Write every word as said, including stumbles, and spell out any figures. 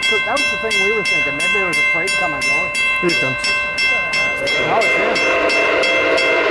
that could, that was the thing we were thinking. Maybe there was a freight coming, going. Here it comes. No, it's him.